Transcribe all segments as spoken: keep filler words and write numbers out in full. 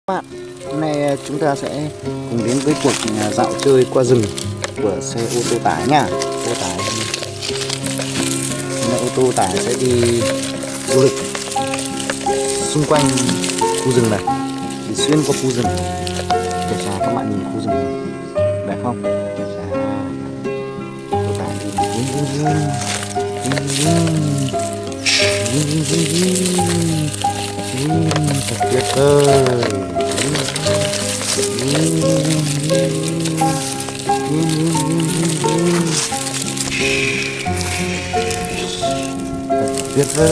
Bạn, hôm nay chúng ta sẽ cùng đến với cuộc dạo chơi qua rừng của xe ô tô tải nha. Ô tải, ô tô tải sẽ đi du lịch xung quanh khu rừng này, đi xuyên qua khu rừng. Để cho các bạn nhìn khu rừng đẹp không? Chà, ô tô tải đi thật tuyệt vời. Tuyệt vời.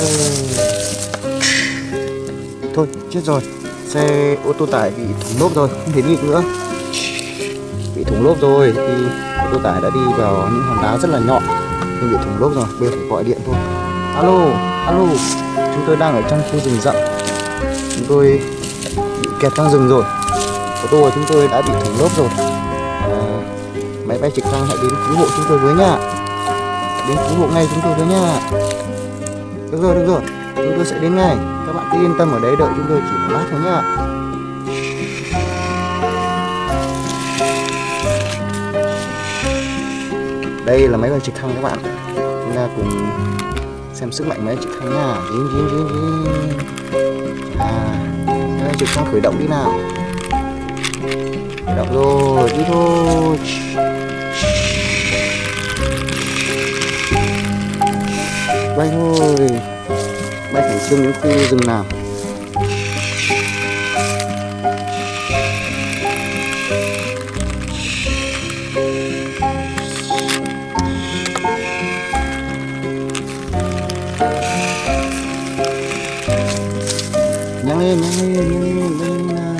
Thôi chết rồi, xe ô tô tải bị thủng lốp rồi, không thể đi được nữa. Bị thủng lốp rồi thì ô tô tải đã đi vào những hòn đá rất là nhọn nhưng bị thủng lốp rồi, bây giờ phải gọi điện thôi. Alo, alo, chúng tôi đang ở trong khu rừng rậm, chúng tôi bị kẹt trong rừng rồi, ô tô của chúng tôi đã bị thủng lốp rồi. À, máy bay trực thăng hãy đến cứu hộ chúng tôi với nha, đến cứu hộ ngay chúng tôi với nha. Được rồi, được rồi, chúng tôi sẽ đến ngay, các bạn cứ yên tâm ở đấy đợi chúng tôi chỉ một lát thôi nhá. Đây là máy bay trực thăng các bạn, chúng ta cùng xem sức mạnh máy bay trực thăng nha. Dính, dính, dính, dính. À, máy bay trực thăng khởi động đi nào. Khởi động rồi, đi thôi. Bay thôi, bay khẩn trương đến khu rừng nào. Nhanh lên, nhanh lên, nhanh lên, nhanh lên nào.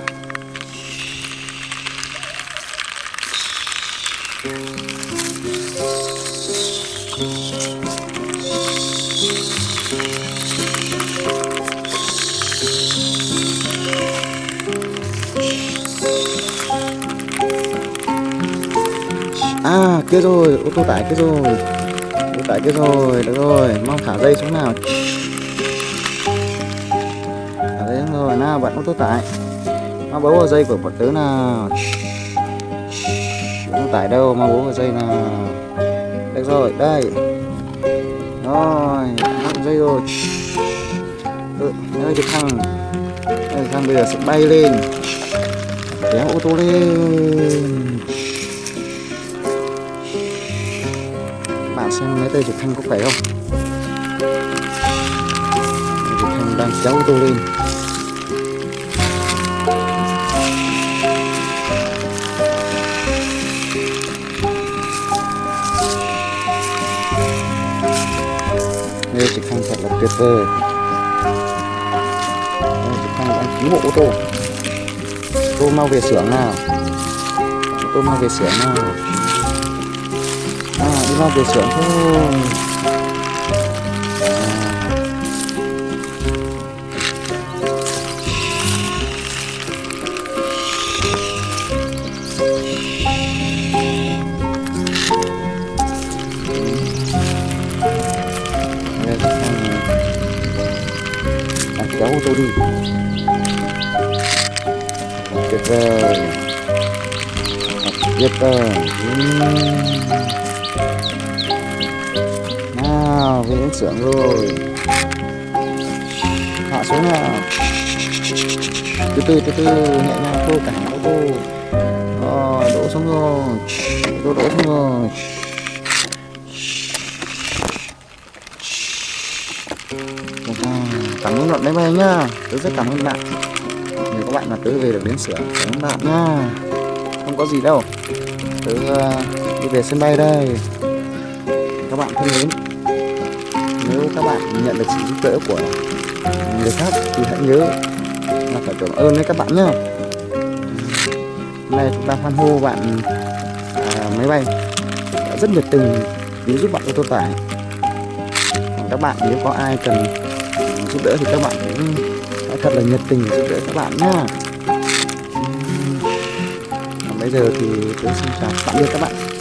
À, kia rồi, ô tô tải kia rồi, ô tô tải kia rồi, được rồi, mau thả dây xuống nào. Thả dây xuống rồi, nào bạn ô tô tải, mau bấu vào dây của bọn tớ nào. Ô tô tải đâu, mau bấu vào dây nào. Được rồi, đây. Rồi, nắp dây rồi. Ừ, đây trực thăng, đây trực thăng bây giờ sẽ bay lên, kéo ô tô lên. Bạn xem máy bay trực thăng có khỏe không? Trực thăng đang kéo ô tô lên. Đây trực thăng thật là tuyệt vời. Đây, trực thăng đang cứu hộ ô tô. Ô tô mau về xưởng nào. Ô tô mau về xưởng nào. À, đi mau về xưởng thôi. À, kéo ô tô đi. Tuyệt vời, tuyệt vời. Nào về đến xưởng rồi, hạ xuống nào, từ từ từ từ nhẹ nhàng thôi, cả ô tô. Rồi đổ xuống rồi, đổ đổ xuống rồi. Cảm ơn bạn máy bay nhá, tớ rất cảm ơn bạn. Nếu các bạn mà tớ về được đến xưởng, cảm ơn bạn nhá. Không có gì đâu, tớ đi về sân bay đây. Các bạn thân mến, nếu các bạn nhận được sự giúp đỡ của người khác thì hãy nhớ là phải cảm ơn với các bạn nhá. Hôm nay chúng ta hoan hô bạn à, máy bay đã rất nhiệt tình đến giúp bạn ô tô tải. Còn các bạn nếu có ai cần giúp đỡ thì các bạn cũng hãy thật là nhiệt tình giúp đỡ các bạn nhá. Còn bây giờ thì tôi xin chào tạm biệt các bạn.